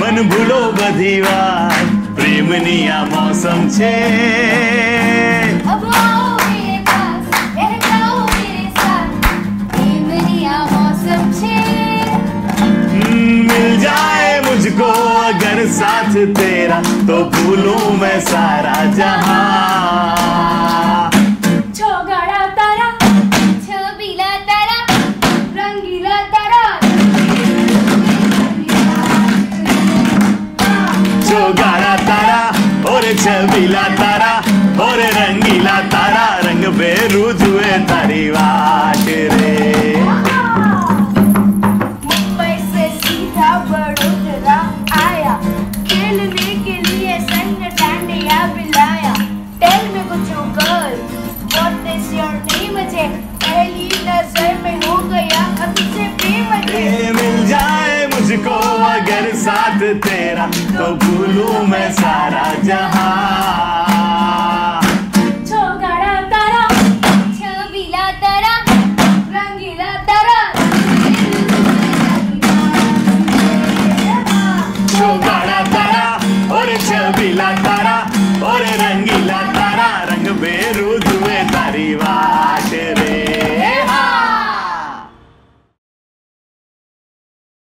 મન ભૂલો બધી વાત પ્રેમની આ મૌસમ છે अब आओ मेरे पास रह जाओ मेरे साथ प्रेमनी आ मौसम छे मिल जाए मुझको अगर साथ तेरा तो भूलूं मैं सारा जहां छोगाड़ा तारा छबीला तारा रंगीला तारा ચોગાડા તારા ઓરે છબીલા તારા ઓરે રંગીલા તારા રંગ બેરું જુએ તારી વાટ રે मुंबई से सीधा बड़ोदरा आया खेलने के लिए संग डांडिया बिलाया टेल मी कुछ girl what is your name मुझे पहली नजर में हो गया अब तुझसे प्रेम मुझे मिल जाए मुझको अगर साथ तेरा तो भूलूं मैं सारा जहां